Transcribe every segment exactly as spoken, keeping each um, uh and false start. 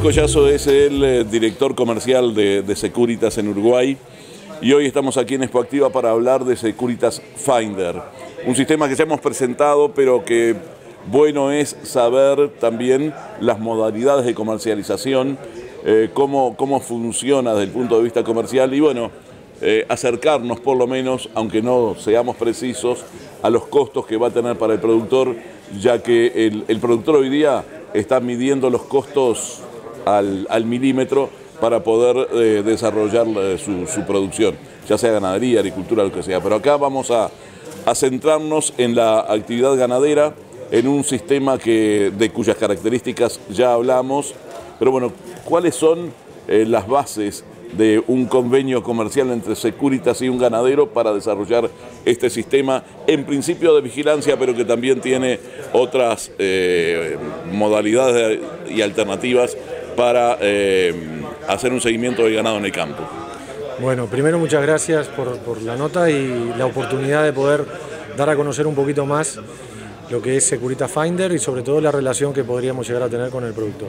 Collazo es el eh, director comercial de, de Securitas en Uruguay y hoy estamos aquí en Expoactiva para hablar de Securitas Finder, un sistema que ya hemos presentado, pero que bueno es saber también las modalidades de comercialización, eh, cómo, cómo funciona desde el punto de vista comercial y bueno, eh, acercarnos por lo menos, aunque no seamos precisos, a los costos que va a tener para el productor, ya que el, el productor hoy día está midiendo los costos al, al milímetro para poder eh, desarrollar eh, su, su producción, ya sea ganadería, agricultura, lo que sea. Pero acá vamos a, a centrarnos en la actividad ganadera, en un sistema que, de cuyas características ya hablamos, pero bueno, ¿cuáles son eh, las bases de un convenio comercial entre Securitas y un ganadero para desarrollar este sistema, en principio de vigilancia, pero que también tiene otras eh, modalidades y alternativas para eh, hacer un seguimiento del ganado en el campo? Bueno, primero muchas gracias por, por la nota y la oportunidad de poder dar a conocer un poquito más lo que es Securitas Finder y sobre todo la relación que podríamos llegar a tener con el productor.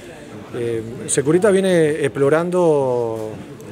Eh, Securitas viene explorando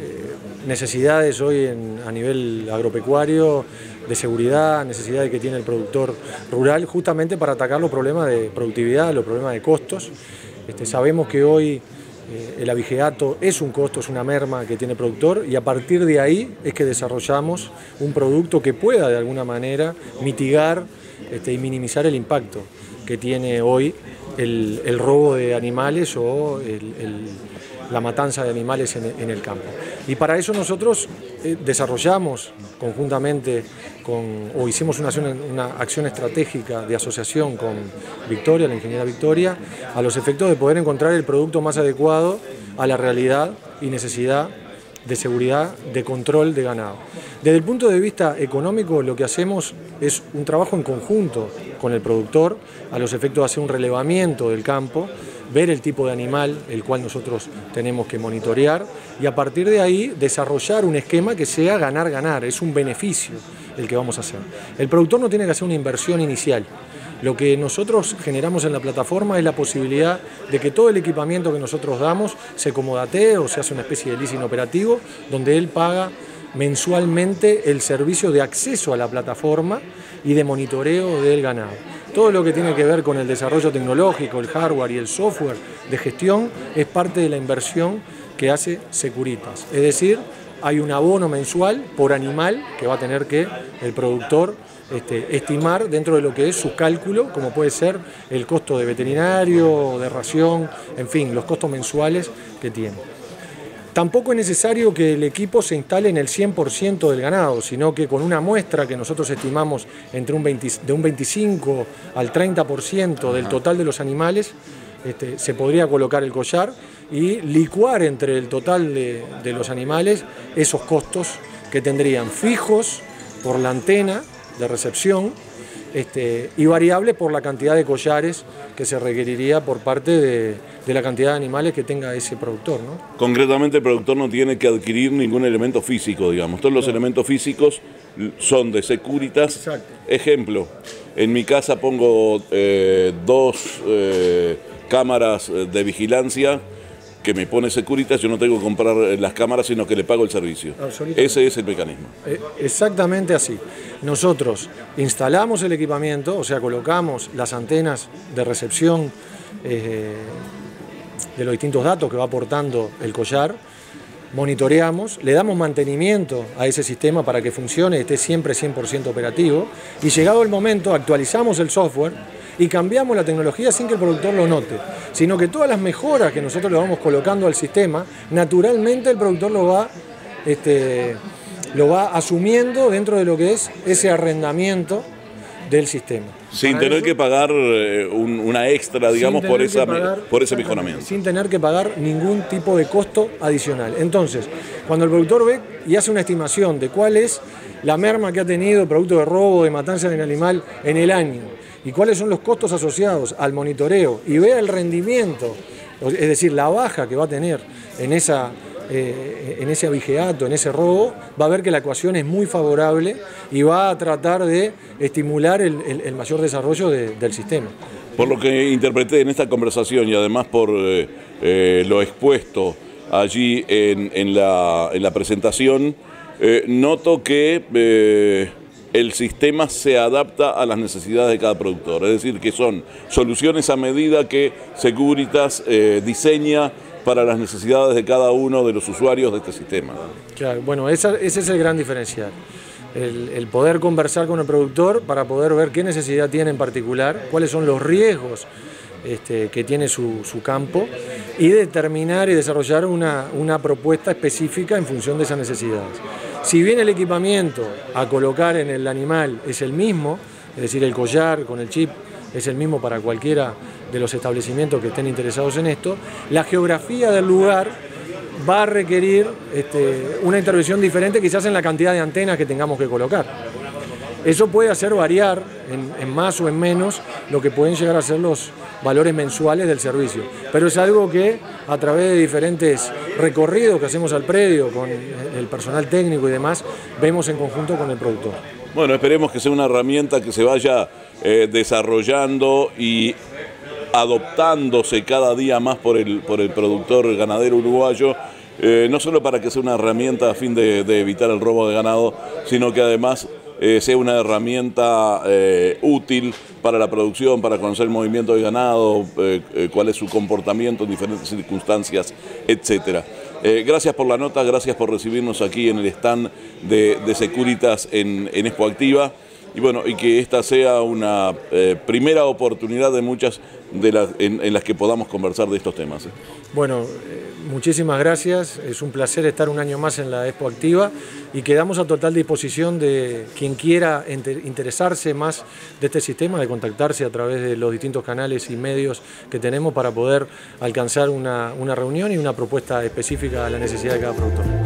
eh, necesidades hoy en, a nivel agropecuario, de seguridad, necesidades que tiene el productor rural, justamente para atacar los problemas de productividad, los problemas de costos. Este, sabemos que hoy eh, el abigeato es un costo, es una merma que tiene el productor y a partir de ahí es que desarrollamos un producto que pueda de alguna manera mitigar este, y minimizar el impacto que tiene hoy El, el robo de animales o el, el, la matanza de animales en, en el campo. Y para eso nosotros eh, desarrollamos conjuntamente con, o hicimos una acción, una acción estratégica de asociación con Victoria, la ingeniera Victoria, a los efectos de poder encontrar el producto más adecuado a la realidad y necesidad de seguridad, de control de ganado. Desde el punto de vista económico, lo que hacemos es un trabajo en conjunto con el productor, a los efectos de hacer un relevamiento del campo, ver el tipo de animal el cual nosotros tenemos que monitorear y a partir de ahí desarrollar un esquema que sea ganar-ganar, es un beneficio el que vamos a hacer. El productor no tiene que hacer una inversión inicial. Lo que nosotros generamos en la plataforma es la posibilidad de que todo el equipamiento que nosotros damos se comodatee o se hace una especie de leasing operativo donde él paga mensualmente el servicio de acceso a la plataforma y de monitoreo del ganado. Todo lo que tiene que ver con el desarrollo tecnológico, el hardware y el software de gestión es parte de la inversión que hace Securitas. Es decir, hay un abono mensual por animal que va a tener que el productor Este, estimar dentro de lo que es su cálculo, como puede ser el costo de veterinario, de ración, en fin, los costos mensuales que tiene. Tampoco es necesario que el equipo se instale en el cien por ciento del ganado, sino que con una muestra que nosotros estimamos entre un veinte, de un veinticinco al treinta por ciento del total de los animales, este, se podría colocar el collar y licuar entre el total de, de los animales esos costos que tendrían fijos por la antena de recepción este, y variable por la cantidad de collares que se requeriría por parte de, de la cantidad de animales que tenga ese productor, ¿no? Concretamente el productor no tiene que adquirir ningún elemento físico, digamos. Todos los no. elementos físicos son de Securitas. Exacto. Ejemplo, en mi casa pongo eh, dos eh, cámaras de vigilancia que me pone Securitas, yo no tengo que comprar las cámaras, sino que le pago el servicio. Ese es el mecanismo. Exactamente así. Nosotros instalamos el equipamiento, o sea, colocamos las antenas de recepción eh, de los distintos datos que va aportando el collar, monitoreamos, le damos mantenimiento a ese sistema para que funcione, esté siempre cien por ciento operativo, y llegado el momento actualizamos el software y cambiamos la tecnología sin que el productor lo note, sino que todas las mejoras que nosotros le vamos colocando al sistema, naturalmente el productor lo va, este, lo va asumiendo dentro de lo que es ese arrendamiento del sistema. Sin Para tener eso, que pagar un, una extra, digamos, por, esa, pagar, por ese mejoramiento. Sin tener que pagar ningún tipo de costo adicional. Entonces, cuando el productor ve y hace una estimación de cuál es la merma que ha tenido producto de robo, de matanza del animal en el año, y cuáles son los costos asociados al monitoreo y vea el rendimiento, es decir, la baja que va a tener en, esa, eh, en ese abigeato, en ese robo, va a ver que la ecuación es muy favorable y va a tratar de estimular el, el, el mayor desarrollo de, del sistema. Por lo que interpreté en esta conversación y además por eh, eh, lo expuesto allí en, en, la, en la presentación, eh, noto que eh, el sistema se adapta a las necesidades de cada productor, es decir, que son soluciones a medida que Securitas eh, diseña para las necesidades de cada uno de los usuarios de este sistema. Claro, bueno, esa, ese es el gran diferencial. El, el poder conversar con el productor para poder ver qué necesidad tiene en particular, cuáles son los riesgos este, que tiene su, su campo y determinar y desarrollar una, una propuesta específica en función de esas necesidades. Si bien el equipamiento a colocar en el animal es el mismo, es decir, el collar con el chip es el mismo para cualquiera de los establecimientos que estén interesados en esto, la geografía del lugar va a requerir este, una intervención diferente quizás en la cantidad de antenas que tengamos que colocar. Eso puede hacer variar en, en más o en menos lo que pueden llegar a ser los valores mensuales del servicio, pero es algo que a través de diferentes recorridos que hacemos al predio con el personal técnico y demás, vemos en conjunto con el productor. Bueno, esperemos que sea una herramienta que se vaya eh, desarrollando y adoptándose cada día más por el, por el productor ganadero uruguayo, eh, no solo para que sea una herramienta a fin de, de evitar el robo de ganado, sino que además eh, sea una herramienta eh, útil para la producción, para conocer el movimiento del ganado, eh, eh, cuál es su comportamiento en diferentes circunstancias, etcétera. Eh, gracias por la nota, gracias por recibirnos aquí en el stand de, de Securitas en, en Expo Activa. Y bueno, y que esta sea una eh, primera oportunidad de muchas de las en, en las que podamos conversar de estos temas. ¿eh? Bueno, eh, muchísimas gracias, es un placer estar un año más en la Expo Activa y quedamos a total disposición de quien quiera interesarse más de este sistema, de contactarse a través de los distintos canales y medios que tenemos para poder alcanzar una, una reunión y una propuesta específica a la necesidad de cada productor.